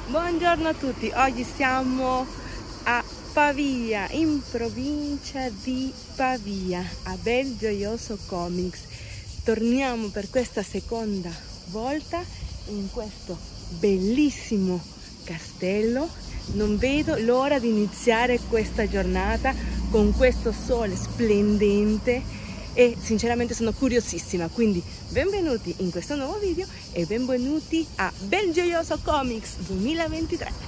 Buongiorno a tutti, oggi siamo a Pavia, in provincia di Pavia, a Bel Gioioso Comics. Torniamo per questa seconda volta in questo bellissimo castello. Non vedo l'ora di iniziare questa giornata con questo sole splendente e sinceramente sono curiosissima, quindi benvenuti in questo nuovo video e benvenuti a Bel Gioioso Comics 2023.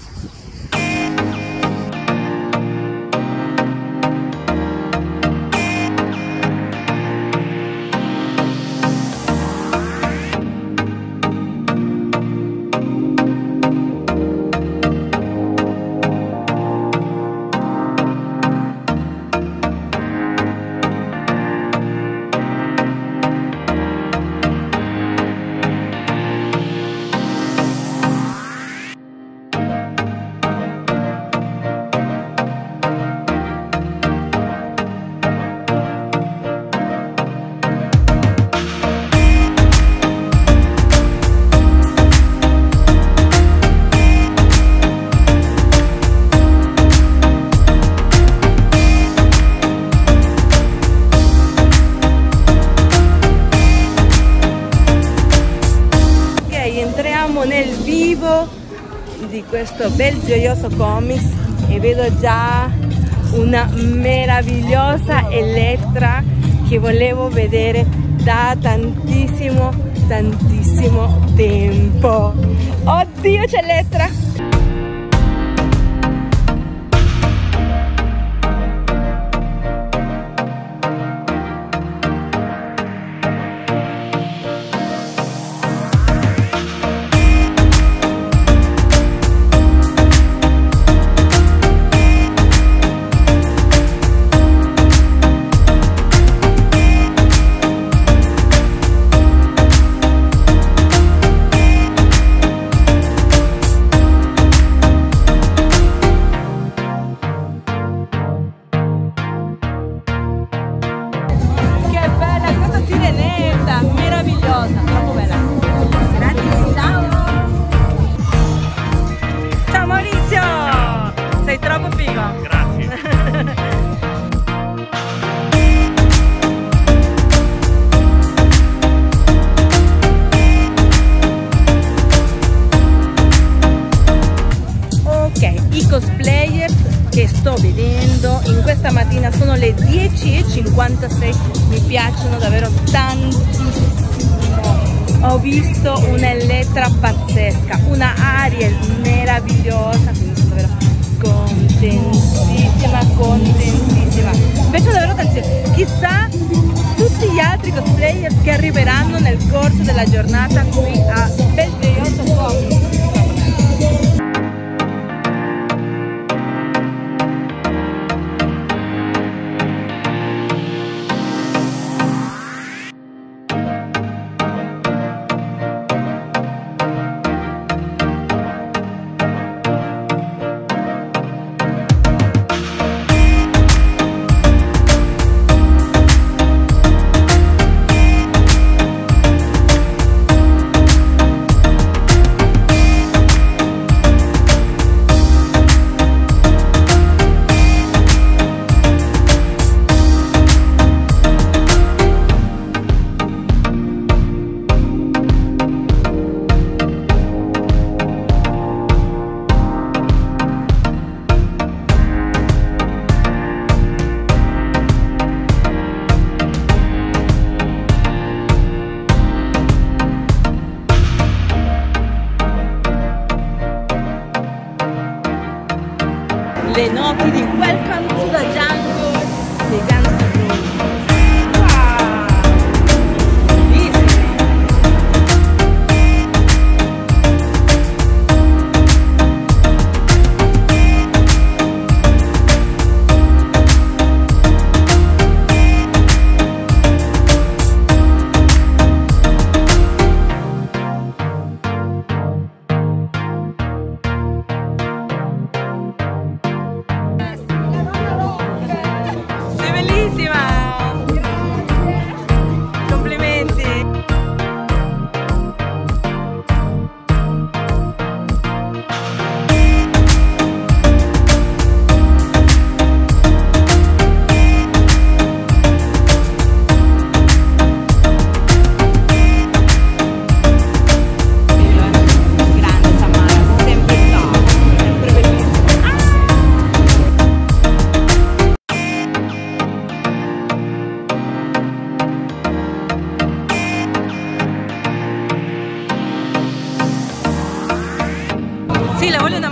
Entriamo nel vivo di questo Bel Gioioso Comics e vedo già una meravigliosa Elettra che volevo vedere da tantissimo tempo. Oddio, c'è Elettra! I cosplayers che sto vedendo in questa mattina sono le 10:56, mi piacciono davvero tantissimo. Ho visto un'Elettra pazzesca, una Ariel meravigliosa, quindi sono davvero contentissima. Mi piacciono davvero tantissimo. Chissà tutti gli altri cosplayers che arriveranno nel corso della giornata qui a Bel Gioioso Comics.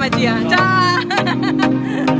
magia. Ciao!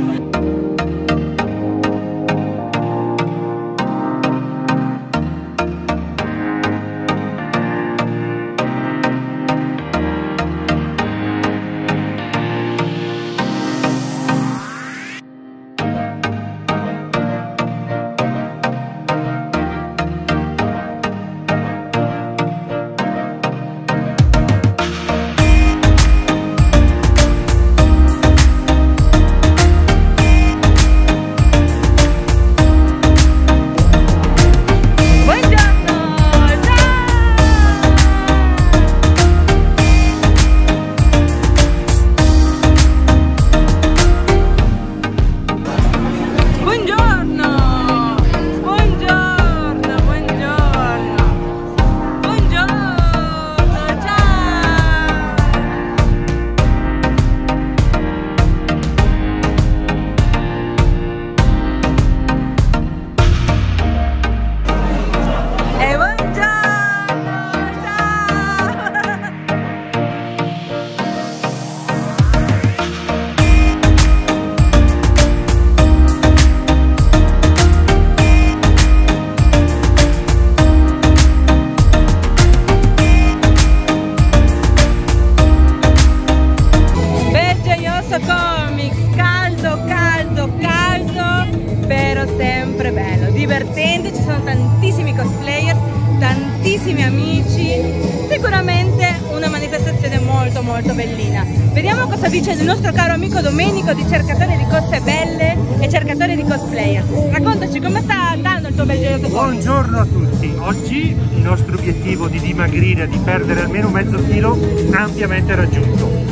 Divertente, ci sono tantissimi cosplayer, tantissimi amici, sicuramente una manifestazione molto bellina. Vediamo cosa dice il nostro caro amico Domenico di Cercatore di Cose Belle e Cercatore di Cosplayer. Raccontaci come sta andando il tuo bel gioioso. Buongiorno a tutti, oggi il nostro obiettivo di dimagrire, di perdere almeno mezzo chilo, ampiamente raggiunto.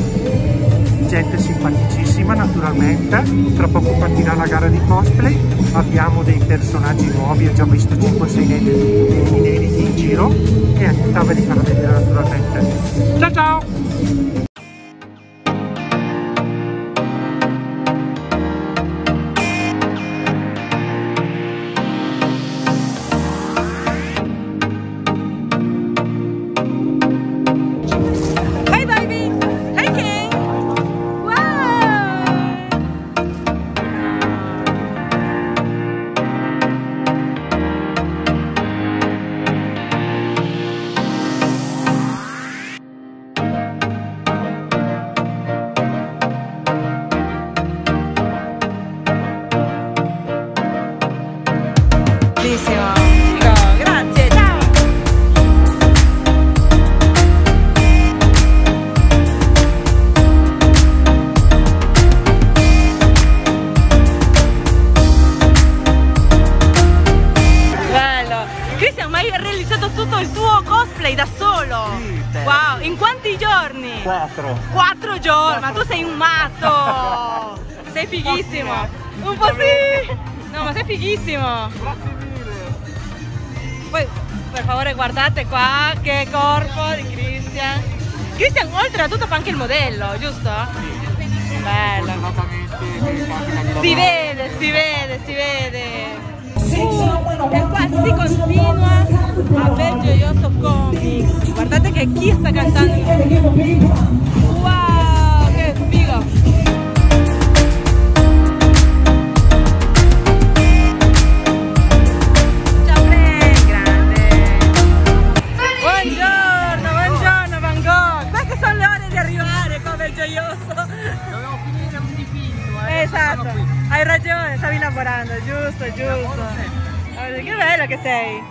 Gente simpaticissima naturalmente, tra poco partirà la gara di cosplay, abbiamo dei personaggi nuovi, ho già visto 5-6 inediti in giro e stava di farla vedere naturalmente. Ciao ciao! Grazie, ciao! Bello! Cristian, ma hai realizzato tutto il tuo cosplay da solo? Sì, wow, in quanti giorni? 4. 4 giorni, ma tu sei un matto! Sei fighissimo! Un po' sì! No, ma sei fighissimo! Grazie mille! Poi, per favore, guardate qua che corpo di Cristian. Cristian, oltre a tutto fa anche il modello, giusto? Sì. Bello. Si vede, si vede, si vede. E qua si continua a Bel Gioioso Comics. Guardate che chi sta cantando. Wow, che figo! Dovevo finire un dipinto, esatto, hai ragione, stavi lavorando, giusto, giusto. Che bello che sei.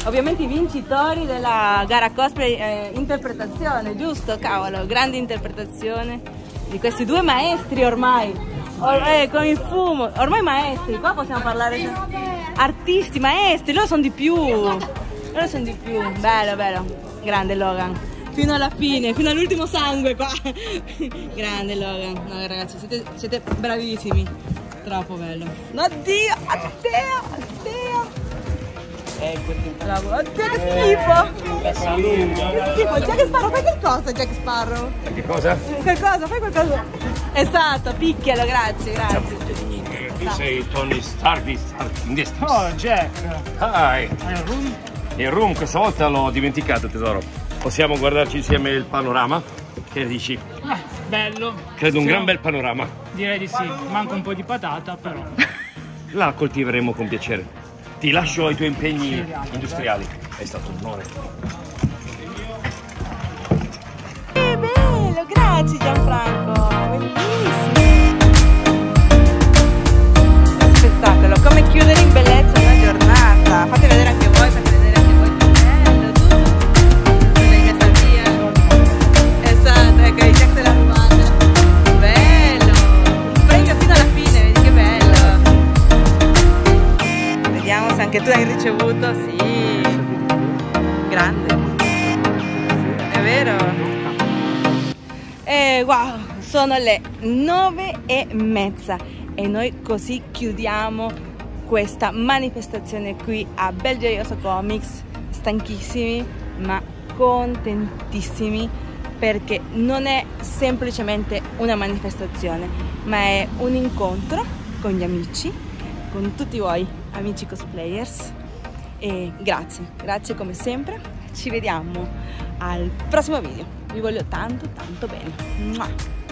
ovviamente i vincitori della gara cosplay interpretazione, giusto? Cavolo, grande interpretazione di questi due maestri ormai, con il fumo, ormai maestri, qua possiamo parlare artisti, maestri, loro sono di più, bello, bello, grande Logan, fino alla fine, fino all'ultimo sangue qua, grande Logan, no ragazzi, siete bravissimi, troppo bello, oddio, bravo, oddio che schifo, Jack Sparrow, fai qualcosa Jack Sparrow, Che cosa? qualcosa, fai qualcosa, esatto, picchialo, grazie. Tu sei Tony Stark di Stark. Oh, Jack. Il room questa volta l'ho dimenticato, tesoro. Possiamo guardarci insieme il panorama? Che ne dici? Bello. Credo un gran bel panorama. Direi di sì. Manca un po' di patata, però. La coltiveremo con piacere. Ti lascio ai tuoi impegni industriali. È stato un onore. Che bello, grazie Gianfranco, bellissimo. Spettacolo, come chiudere in bellezza una giornata. Fate vedere anche voi, che bello, tutto. L'hai messa via. Esatto, ecco, i Jack te l'ha rubata. Bello, un premio fino alla fine, vedi che bello. Vediamo se anche tu hai ricevuto, sì. Grande. È vero? Wow, sono le 9:30 e noi così chiudiamo questa manifestazione qui a Belgioioso Comics, stanchissimi ma contentissimi perché non è semplicemente una manifestazione ma è un incontro con gli amici, con tutti voi amici cosplayers e grazie come sempre, ci vediamo al prossimo video, vi voglio tanto bene. Mua.